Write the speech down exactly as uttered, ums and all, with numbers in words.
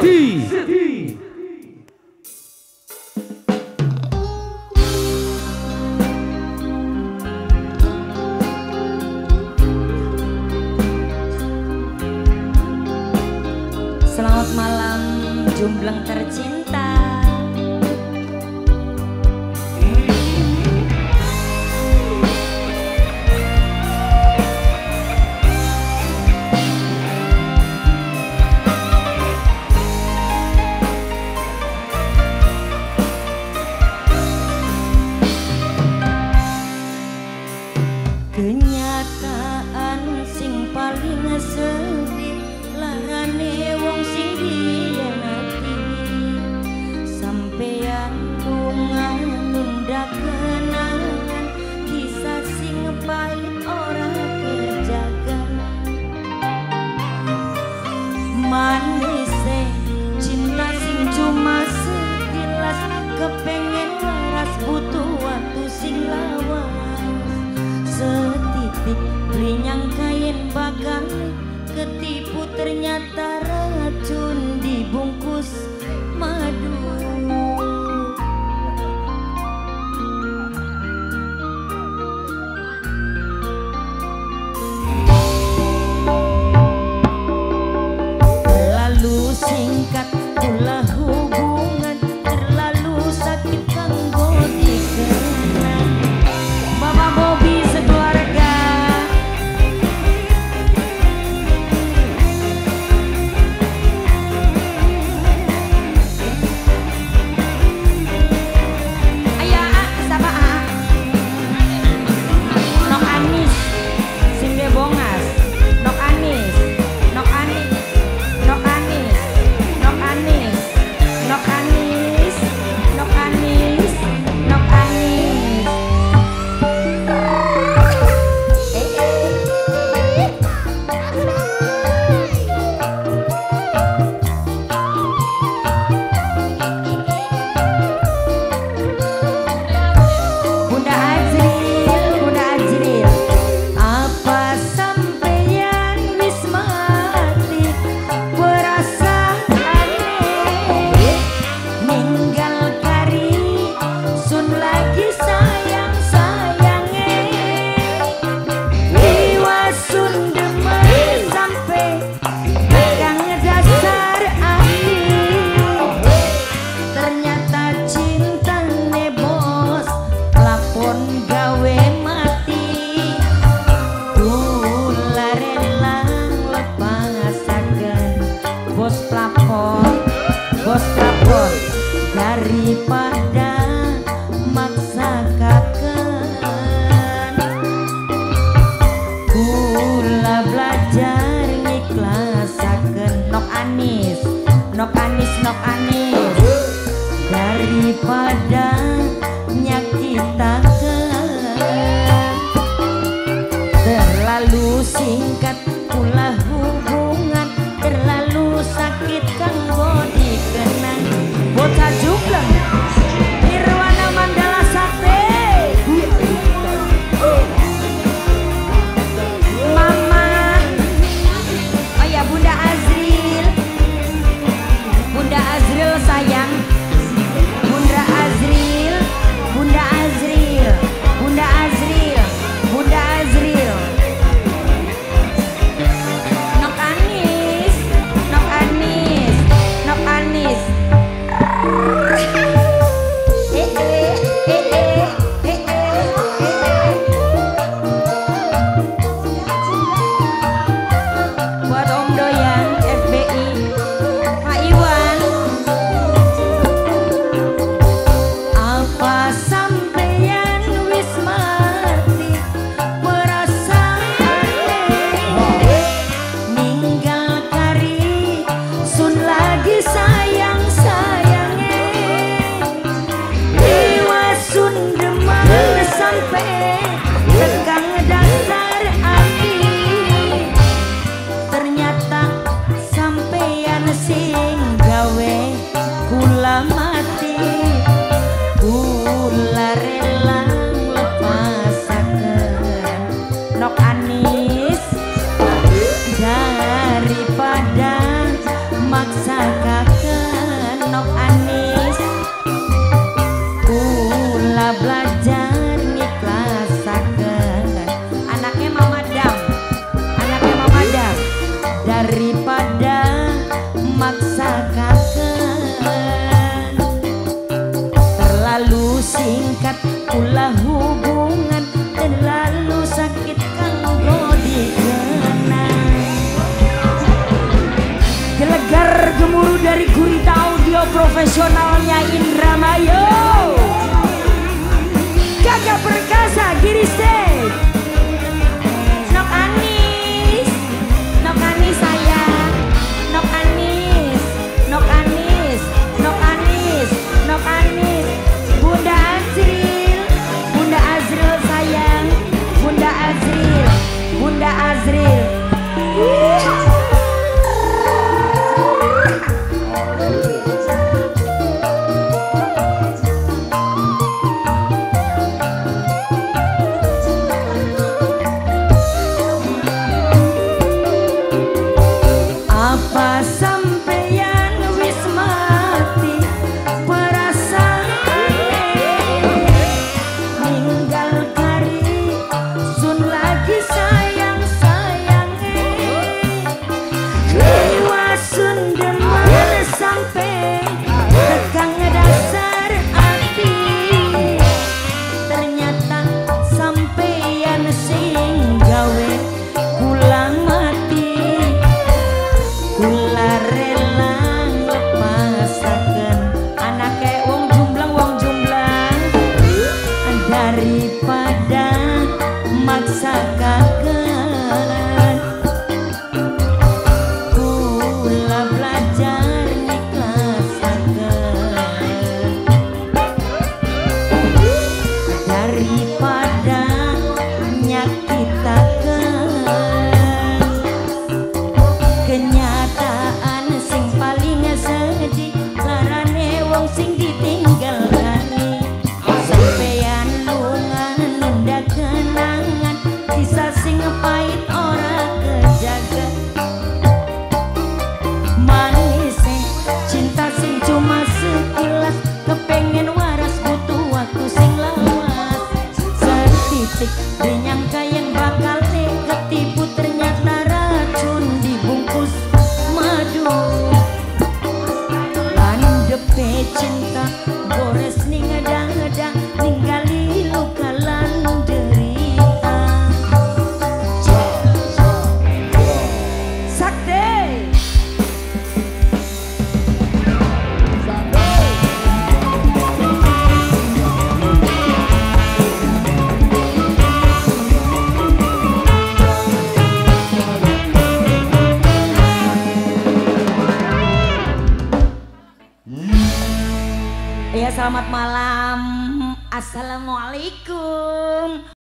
City. Selamat malam Jumbleng tercinta. Kenyataan sing paling sedih larane wong sing dihianati, sampeyan lunga nunda kenangan kisah sing pahit ora kejaga. Manise cinta sing cuma sekilas, kepengen waras butuh waktu sing lawas. Setitik beli nyangkain bakal ketipu, ternyata racun dibungkus madu. Terlalu singkat pula hubungan, terlalu sakit kanggo dikenang. Bapak Bobby sekeluarga. Daripada maksa kaken, kula belajar ngikhlasaken. Nok Anis, nok Anis, nok Anis. Daripada nyakitaken, terlalu singkat pula hubungan, terlalu sakit kanggo dikenang. Bocah Jumbleng Nirwana Mandala Sakti, Mama, oh ya Bunda Azril, Gitar gemuruh dari Gurita Audio profesionalnya Indramayu. Kakak Perkasa Giri Stage. Nok Anis, Nok Anis sayang, Nok Anis, Nok Anis, Nok Anis, Nok Anis. Bunda Azril, Bunda Azril sayang, Bunda Azril, Bunda Azril. Daripada maksakan, kula belajar ikhlasakan. Daripada nyakitakan, kenyataan sing paling sedih larane wong sing ditinggal. Pahit ora kejaga manisnya cinta sing cuma sekilas, kepengen waras butuh waktu sing lawas. Setitik dinyangka yang bakal ketipu, ternyata racun dibungkus madu. Landepe cinta gores ning ngedang-ngedang, ninggali luka lan derita. Ya, selamat malam. Assalamualaikum.